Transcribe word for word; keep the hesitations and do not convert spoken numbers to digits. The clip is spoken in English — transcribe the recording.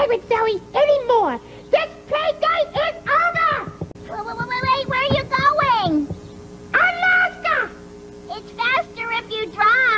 pirate ferry anymore. This payday is over. Wait, wait, wait, wait, where are you going? Alaska! It's faster if you drive.